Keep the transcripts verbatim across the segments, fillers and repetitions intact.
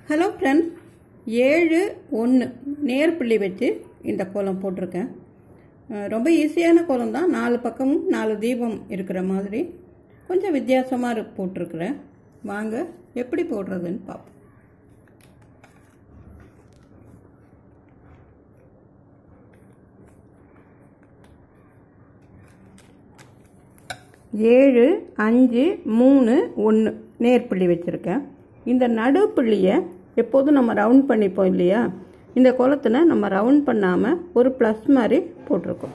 Hello friends, ஏழு ஒன்று நேர் புள்ளி வச்சு இந்த கோலம் போட்டிருக்கேன். ரொம்ப ஈஸியான கோலம் தான். நாலு பக்கமும் நாலு தீபம் இருக்கிற மாதிரி கொஞ்சம் வித்தியாசமாக போட்டிருக்கிறேன். வாங்க எப்படி போடுறதுன்னு பார்ப்போம். ஏழு அஞ்சு மூணு ஒன்று நேர்புள்ளி வச்சுருக்கேன். இந்த நடுப்புள்ளியை எப்போதும் நம்ம ரவுண்ட் பண்ணிப்போம் இல்லையா, இந்த கோலத்தில் நம்ம ரவுண்ட் பண்ணாமல் ஒரு ப்ளஸ் மாதிரி போட்டிருக்கோம்.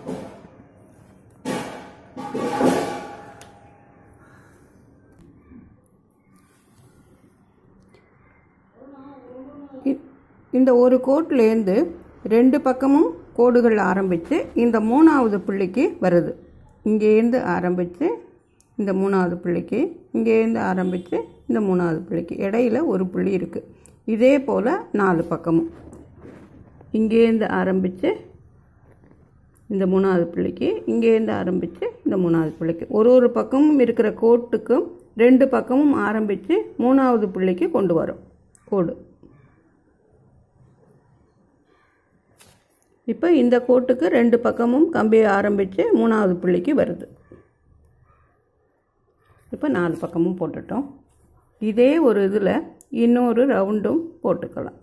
இந்த ஒரு கோட்டிலேருந்து ரெண்டு பக்கமும் கோடுகள் ஆரம்பித்து இந்த மூணாவது புள்ளிக்கு வருது. இங்கேருந்து ஆரம்பித்து இந்த மூணாவது புள்ளிக்கு, இங்கேருந்து ஆரம்பித்து இந்த மூணாவது புள்ளிக்கு இடையில ஒரு புள்ளி இருக்குது. இதே போல் நாலு பக்கமும் இங்கேருந்து ஆரம்பித்து இந்த மூணாவது புள்ளிக்கு, இங்கேருந்து ஆரம்பித்து இந்த மூணாவது புள்ளிக்கு, ஒரு ஒரு பக்கமும் இருக்கிற கோட்டுக்கும் ரெண்டு பக்கமும் ஆரம்பித்து மூணாவது புள்ளிக்கு கொண்டு வரும் கோடு. இப்போ இந்த கோட்டுக்கு ரெண்டு பக்கமும் கம்பியை ஆரம்பித்து மூணாவது புள்ளிக்கு வருது. இப்போ நாலு பக்கமும் போட்டுட்டோம். இதே ஒரு இதில் இன்னொரு ரவுண்டும் போட்டுக்கலாம்.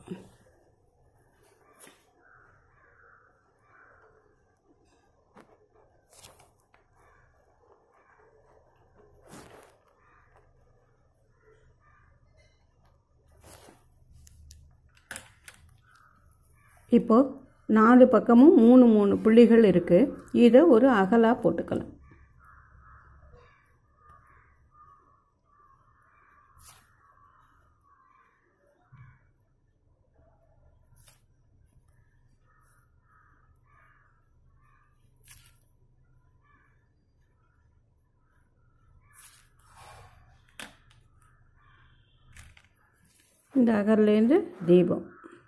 இப்போ நாலு பக்கமும் மூணு மூணு புள்ளிகள் இருக்குது. இதை ஒரு அகலா போட்டுக்கலாம். இந்த அகர்லேருந்து தீபம்.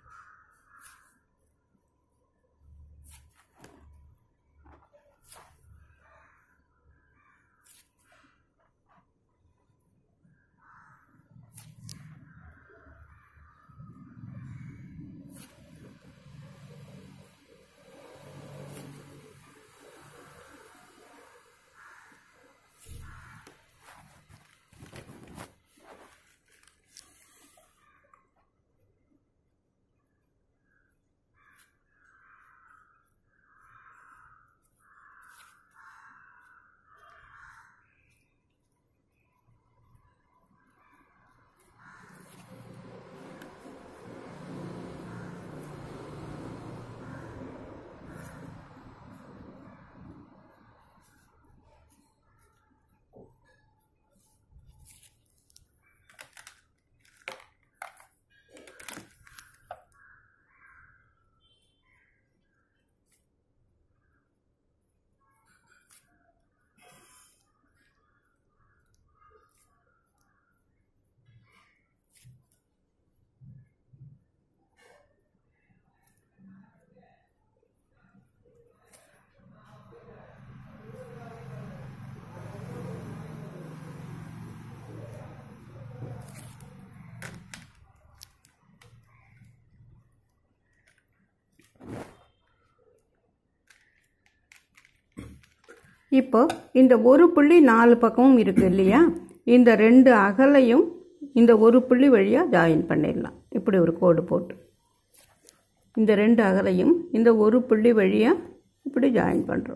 இப்போ இந்த ஒரு புள்ளி நாலு பக்கமும் இருக்குது இல்லையா, இந்த ரெண்டு அகலையும் இந்த ஒரு புள்ளி வழியாக ஜாயின் பண்ணிடலாம். இப்படி ஒரு கோடு போட்டு இந்த ரெண்டு அகலையும் இந்த ஒரு புள்ளி வழியாக இப்படி ஜாயின் பண்ணுறோம்.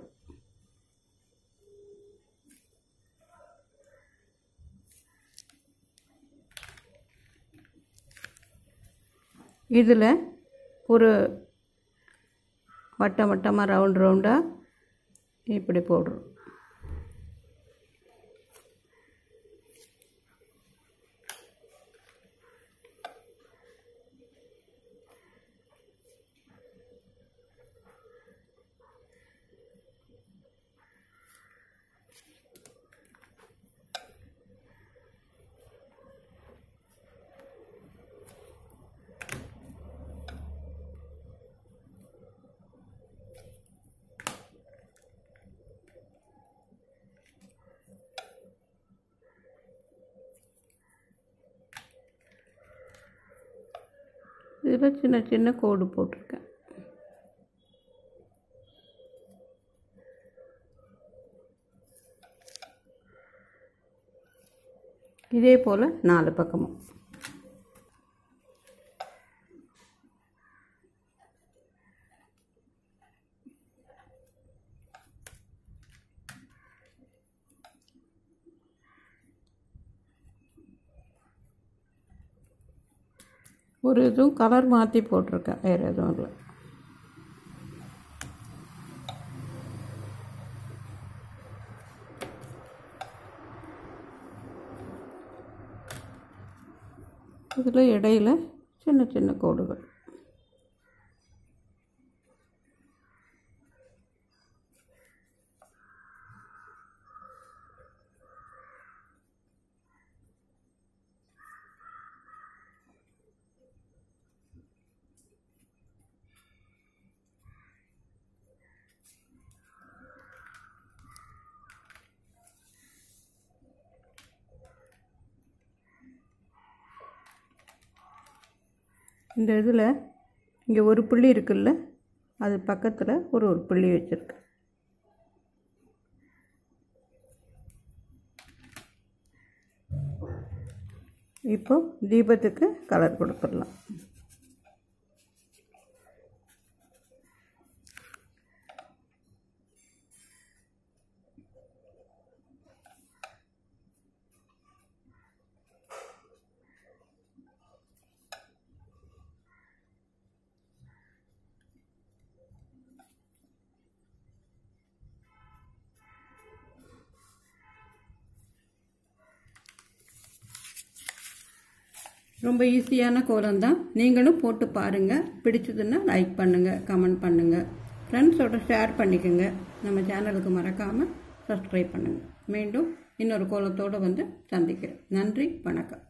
இதில் ஒரு வட்டம் வட்டமாக ரவுண்ட் ரவுண்டாக இப்படி போடுறோம். இதில் சின்ன சின்ன கோடு போட்டிருக்கேன். இதே போல் நாலு பக்கமும். ஒரு இதுவும் கலர் மாற்றி போட்டிருக்கேன், வேறு எதுவும் இல்லை. இதில் இடையில் சின்ன சின்ன கோடுகள். இந்த இதில் இங்கே ஒரு புள்ளி இருக்குல்ல, அது பக்கத்தில் ஒரு ஒரு புள்ளி வச்சுருக்கேன். இப்போ தீபத்துக்கு கலர் கொடுத்துடலாம். ரொம்ப ஈஸியான கோலம் தான். நீங்களும் போட்டு பாருங்கள். பிடிச்சதுன்னா லைக் பண்ணுங்கள், கமெண்ட் பண்ணுங்கள், ஃப்ரெண்ட்ஸோட ஷேர் பண்ணிக்கோங்க. நம்ம சேனலுக்கு மறக்காமல் சப்ஸ்கிரைப் பண்ணுங்கள். மீண்டும் இன்னொரு கோலத்தோடு வந்து சந்திக்கிறேன். நன்றி, வணக்கம்.